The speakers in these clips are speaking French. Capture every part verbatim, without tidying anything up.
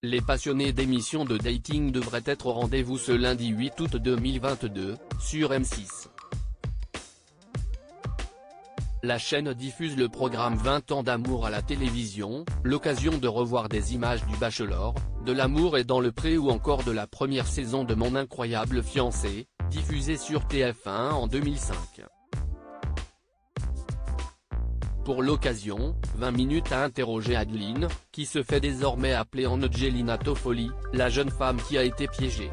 Les passionnés d'émissions de dating devraient être au rendez-vous ce lundi huit août deux mille vingt-deux, sur M six. La chaîne diffuse le programme vingt ans d'amour à la télévision, l'occasion de revoir des images du Bachelor, de l'amour est dans le pré ou encore de la première saison de Mon incroyable fiancé, diffusée sur T F un en deux mille cinq. Pour l'occasion, vingt minutes a interrogé Adeline, qui se fait désormais appeler Angelina Toffoli, la jeune femme qui a été piégée.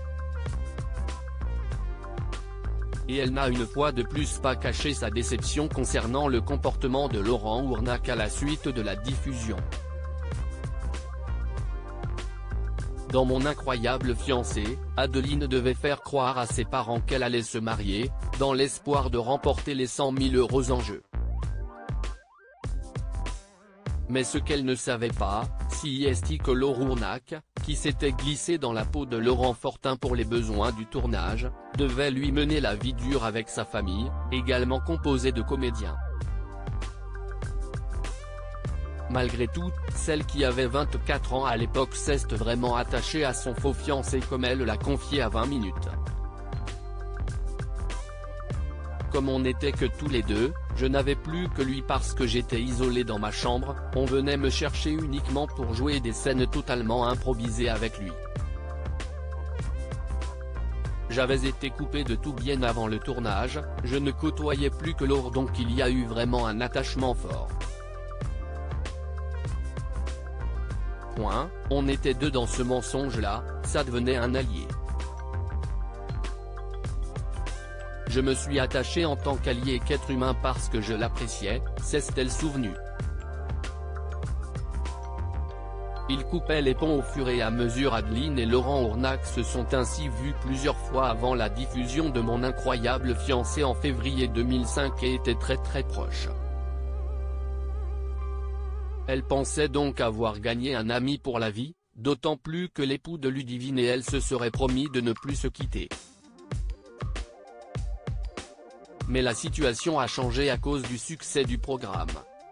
Et elle n'a une fois de plus pas caché sa déception concernant le comportement de Laurent Ournac à la suite de la diffusion. Dans Mon incroyable fiancé, Adeline devait faire croire à ses parents qu'elle allait se marier, dans l'espoir de remporter les cent mille euros en jeu. Mais ce qu'elle ne savait pas, c'est que Laurent Ournac, qui s'était glissé dans la peau de Laurent Fortin pour les besoins du tournage, devait lui mener la vie dure avec sa famille, également composée de comédiens. Malgré tout, celle qui avait vingt-quatre ans à l'époque s'est vraiment attachée à son faux fiancé comme elle l'a confié à vingt minutes. Comme on n'était que tous les deux, je n'avais plus que lui parce que j'étais isolé dans ma chambre, on venait me chercher uniquement pour jouer des scènes totalement improvisées avec lui. J'avais été coupé de tout bien avant le tournage, je ne côtoyais plus que Laure donc il y a eu vraiment un attachement fort. Point, on était deux dans ce mensonge-là, ça devenait un allié. Je me suis attaché en tant qu'allié et qu'être humain parce que je l'appréciais, s'est-elle souvenue. Il coupait les ponts au fur et à mesure. Adeline et Laurent Ournac se sont ainsi vus plusieurs fois avant la diffusion de Mon incroyable fiancé en février deux mille cinq et étaient très très proches. Elle pensait donc avoir gagné un ami pour la vie, d'autant plus que l'époux de Ludivine et elle se seraient promis de ne plus se quitter. Mais la situation a changé à cause du succès du programme.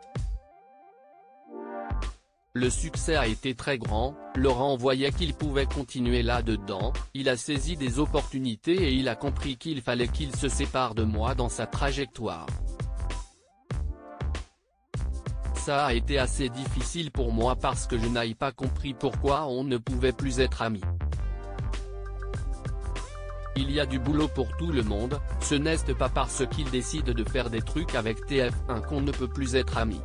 Le succès a été très grand, Laurent voyait qu'il pouvait continuer là-dedans, il a saisi des opportunités et il a compris qu'il fallait qu'il se sépare de moi dans sa trajectoire. Ça a été assez difficile pour moi parce que je n'ai pas compris pourquoi on ne pouvait plus être amis. Il y a du boulot pour tout le monde, ce n'est pas parce qu'il décide de faire des trucs avec T F un qu'on ne peut plus être amis.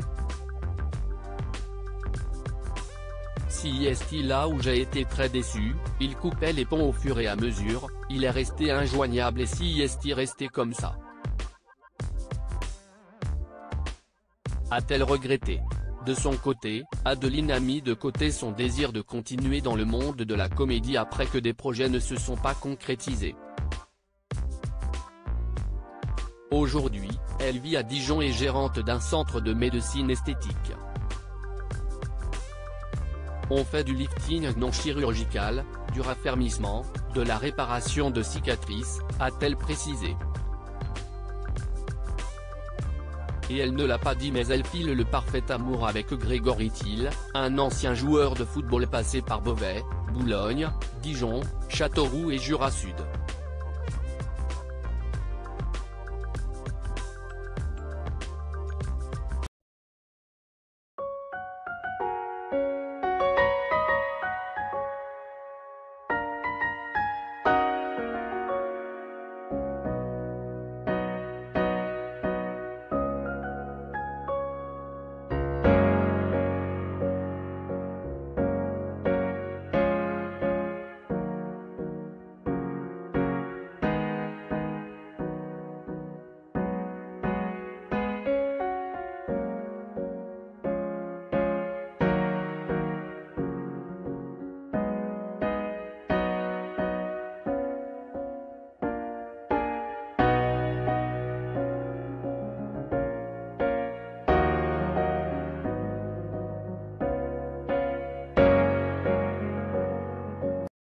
C'est là où j'ai été très déçu, il coupait les ponts au fur et à mesure, il est resté injoignable et c'est resté comme ça. A-t-elle regretté? De son côté, Adeline a mis de côté son désir de continuer dans le monde de la comédie après que des projets ne se sont pas concrétisés. Aujourd'hui, elle vit à Dijon et gérante d'un centre de médecine esthétique. On fait du lifting non chirurgical, du raffermissement, de la réparation de cicatrices, a-t-elle précisé. Et elle ne l'a pas dit mais elle file le parfait amour avec Grégory Thiel, un ancien joueur de football passé par Beauvais, Boulogne, Dijon, Châteauroux et Jura Sud.